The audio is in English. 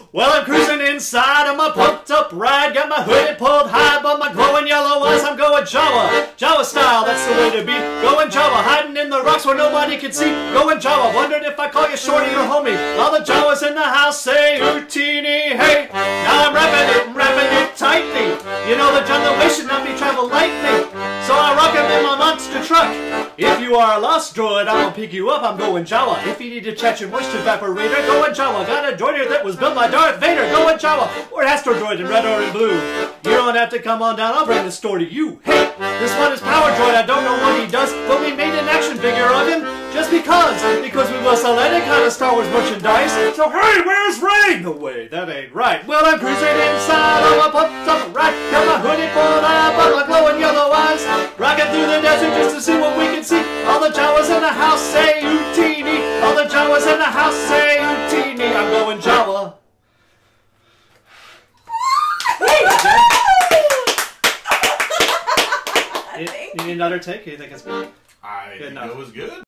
Well, I'm cruising inside of my pumped up ride, got my hoodie pulled high, but my glowing yellow eyes, I'm going Jawa. Jawa style, that's the way to be. Going Jawa, hiding in the rocks where nobody can see. Going Jawa, wondered if I call you shorty or homie. All the Jawas in the house say Utini, hey. Now I'm rapping it tightly. You know the jungle way should not be traveled lightly. So I rock him in my monster truck. If you are a lost droid, I'll pick you up, I'm going Jawa. If you need to catch your moisture evaporator, going Jawa. Got a droider that was built by Darth Vader, going Jawa. Or an Astro Droid in red, orange, and blue. You don't have to come on down, I'll bring the store to you. Hey, this one is Power Droid, I don't know what he does, but we made an action figure of him just because we will sell any kind of Star Wars merchandise. So hey, where's Ray? No way, that ain't right. Well, I'm cruising inside of a pumped up ride, got my hoodie pulled up, but my glowing yellow eyes, rocking through the desert just to see what we can see. All the Jawas in the house say Utini. All the Jawas in the house say Utini. I'm going Jawa. You need another take? You think it's good? I think it was good.